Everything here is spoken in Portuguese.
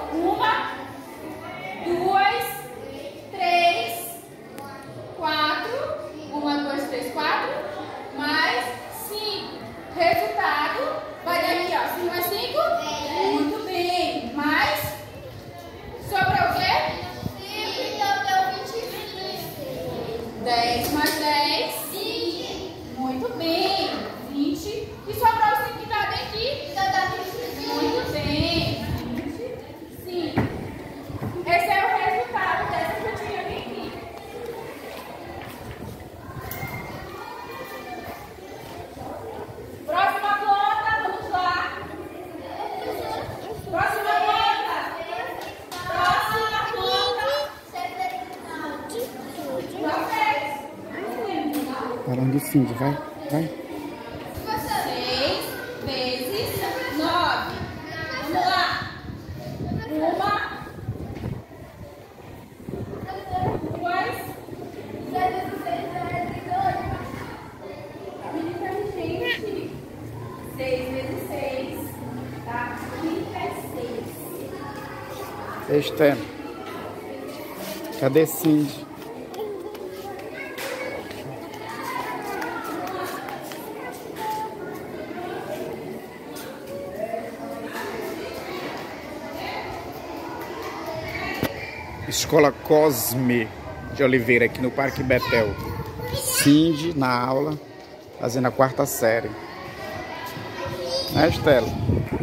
Uma, duas, três, quatro. Uma, duas, três, quatro. Mais 5. Resultado vai dar aqui, ó. 5 mais 5? Muito bem. Mais? Sobra o quê? 5, então deu 25. 10 mais 10? 20. Muito bem. 20. E sobrou o 5 que tá aqui? Então dá 25. Muito bem. 25. Esse é o resultado dessa continha aqui. Próxima conta, vamos lá. Próxima conta. Próxima conta. Parando sim, vai, vai. 6 vezes 9. Vamos lá. Uma. Duas. 6 vezes 6. Tá? 36. Externo. Cadê Cindy? Escola Cosme de Oliveira, aqui no Parque Betel. Cindy na aula, fazendo a 4ª série. Né, Estela?